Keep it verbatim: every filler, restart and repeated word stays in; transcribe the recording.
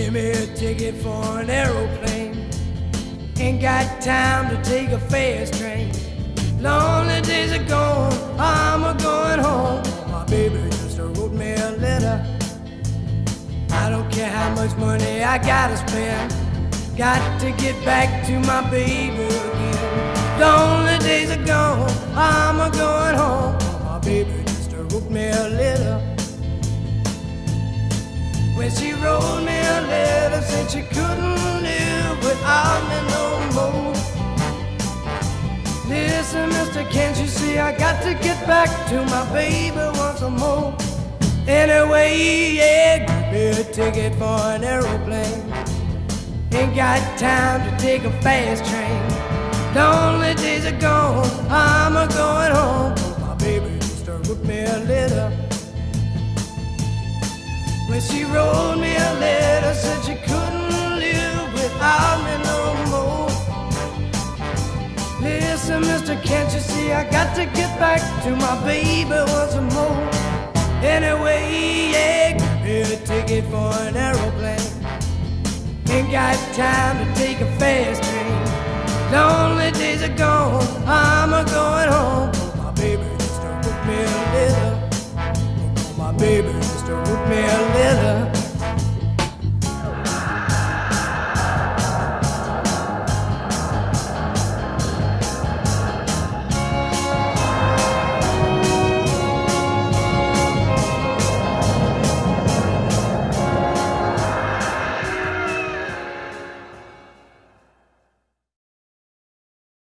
Give me a ticket for an aeroplane. Ain't got time to take a fast train. Lonely days are gone, I'm a going home. My baby just wrote me a letter. I don't care how much money I gotta spend. Got to get back to my baby again. Lonely days are gone, I'm a going home. My baby just wrote me a letter. When she wrote me a letter, said she couldn't live without me no more. Listen, mister, can't you see I got to get back to my baby once more? Anyway, yeah, give me a ticket for an aeroplane. Ain't got time to take a fast train. Lonely days are gone, I'm a going home. My baby just wrote me a letter. When she wrote me a letter, said she couldn't live without me no more. Listen, mister, can't you see I got to get back to my baby once more? Anyway, yeah, give me a ticket for an aeroplane. Ain't got time to take a fast train. Lonely days are gone, I'm a going home.